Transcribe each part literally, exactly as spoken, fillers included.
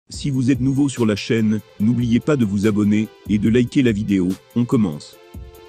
Si vous êtes nouveau sur la chaîne, n'oubliez pas de vous abonner et de liker la vidéo. On commence.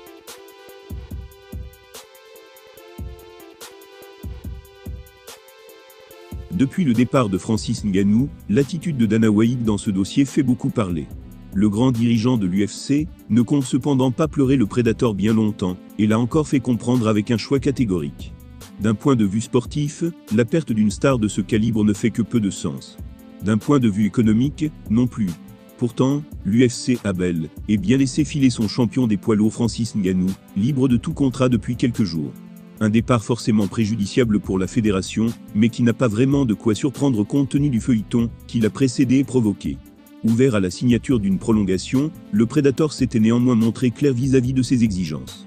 Depuis le départ de Francis Ngannou, l'attitude de Dana White dans ce dossier fait beaucoup parler. Le grand dirigeant de l'U F C ne compte cependant pas pleurer le Predator bien longtemps, et l'a encore fait comprendre avec un choix catégorique. D'un point de vue sportif, la perte d'une star de ce calibre ne fait que peu de sens. D'un point de vue économique, non plus. Pourtant, l'U F C a bel et bien laissé filer son champion des poids lourds Francis Ngannou, libre de tout contrat depuis quelques jours. Un départ forcément préjudiciable pour la fédération, mais qui n'a pas vraiment de quoi surprendre compte tenu du feuilleton qui l'a précédé et provoqué. Ouvert à la signature d'une prolongation, le Predator s'était néanmoins montré clair vis-à-vis de ses exigences.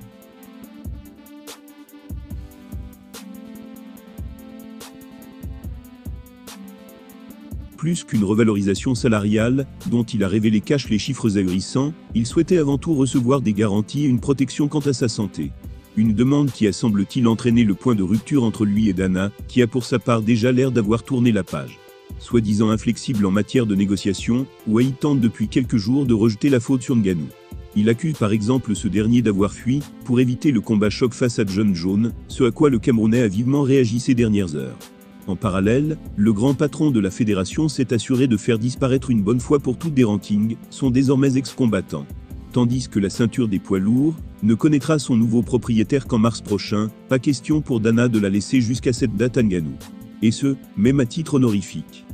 Plus qu'une revalorisation salariale, dont il a révélé cache les chiffres ahurissants, il souhaitait avant tout recevoir des garanties et une protection quant à sa santé. Une demande qui a semble-t-il entraîné le point de rupture entre lui et Dana, qui a pour sa part déjà l'air d'avoir tourné la page. Soi-disant inflexible en matière de négociation, White tente depuis quelques jours de rejeter la faute sur Ngannou. Il accuse par exemple ce dernier d'avoir fui, pour éviter le combat choc face à John Jones, ce à quoi le Camerounais a vivement réagi ces dernières heures. En parallèle, le grand patron de la fédération s'est assuré de faire disparaître une bonne fois pour toutes des rankings, son désormais ex-combattant. Tandis que la ceinture des poids lourds ne connaîtra son nouveau propriétaire qu'en mars prochain, pas question pour Dana de la laisser jusqu'à cette date à Ngannou. Et ce, même à titre honorifique.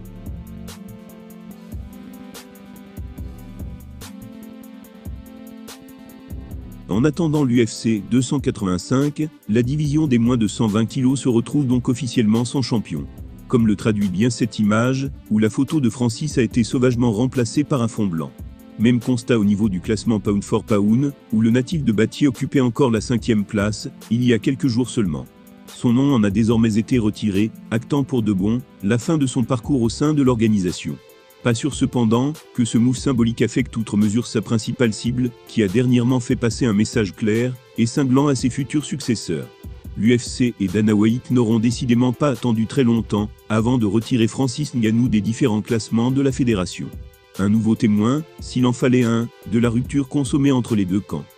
En attendant l'U F C deux cent quatre-vingt-cinq, la division des moins de cent vingt kilos se retrouve donc officiellement sans champion. Comme le traduit bien cette image, où la photo de Francis a été sauvagement remplacée par un fond blanc. Même constat au niveau du classement pound for pound, où le natif de Bâtier occupait encore la cinquième place, il y a quelques jours seulement. Son nom en a désormais été retiré, actant pour de bon la fin de son parcours au sein de l'organisation. Pas sûr cependant que ce move symbolique affecte outre mesure sa principale cible, qui a dernièrement fait passer un message clair et cinglant à ses futurs successeurs. L'U F C et Dana White n'auront décidément pas attendu très longtemps avant de retirer Francis Ngannou des différents classements de la fédération. Un nouveau témoin, s'il en fallait un, de la rupture consommée entre les deux camps.